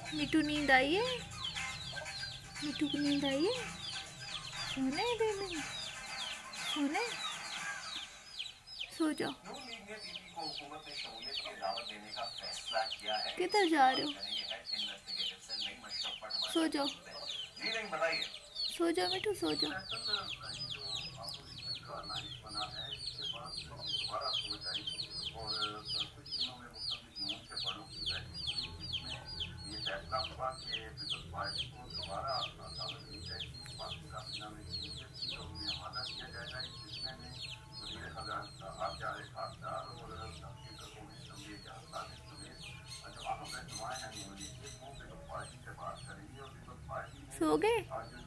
मिठू नींद आई है? मिठू को नींद आई है? सोने बेबी, सोने, सो जाओ। किधर जा रहे हो? सो जाओ, सो जाओ मिठू, सो जाओ। सो गए?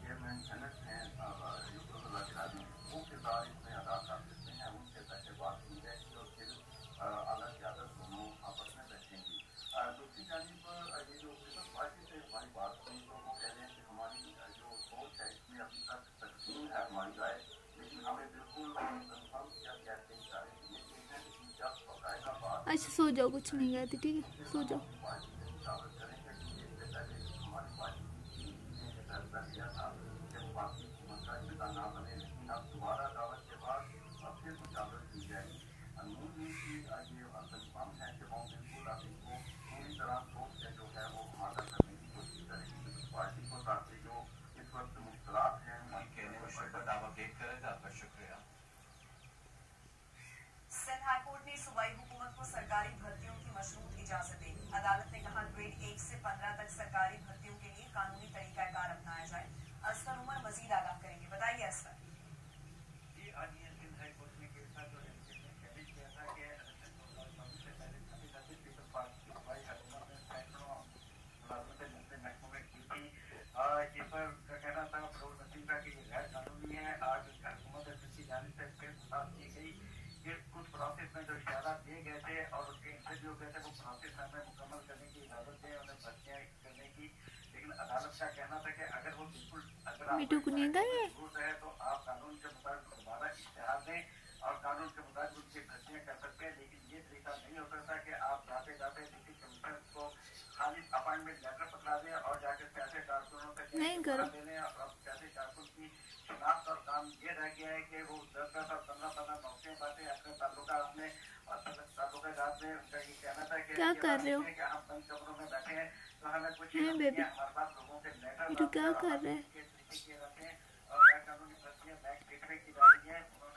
अच्छा सो जाओ, कुछ नहीं कहती, ठीक है, सो जाओ। सिंध हाईकोर्ट ने सूबाई हुकूमत को सरकारी भर्तियों की मशरूत इजाजत दे दी। अदालत ने कहा ग्रेड 1 से 15 तक सरकारी भर्तियों के लिए कानूनी तरीकाकार अपनाया जाए। असगर उमर मजीद आगाह करेंगे, बताइए असगर। कहना था फरोज नसीम का कि गैर कानूनी है। आज हुकूमत की जानिब से फिर की गई कि कुछ प्रोसेस में जो इशारा दिए गए थे और उसके इंटरव्यू गए थे वो प्रोसेस हमें मुकम्मल करने की इजाजत दें, उन्हें भर्तियाँ करने की। लेकिन अदालत का कहना था कि अगर वो बिल्कुल मिठू को नींद आई है? है तो आप कानून के मुताबिक दोबारा इश्तिहार दें और कानून के मुताबिक उनकी भर्तियाँ कर सकते हैं। लेकिन ये तरीका नहीं हो सकता कि आप जाते जाते किसी कमीशन को खाली अपॉइंटमेंट लेटर पकड़ा दें और जाकर पैसे कारकुनों से नहीं करो। देने और पैसे कारकुन की शिनाख्त और काम ये रह गया है कि वो 10-10 और 15-15 नौकरियां पाते अपने ताल्लुकात में और ताल्लुकात में। उनका ये कहना था कि क्या कर रहे हो? कि हम बंद कमरों में बैठे हैं तो हमें कुछ बेबी, हमारे पास लोगों के लेटर मिठू क्या कर रहे हैं? और गैर कानूनी भर्तियां बैंक की जा रही है।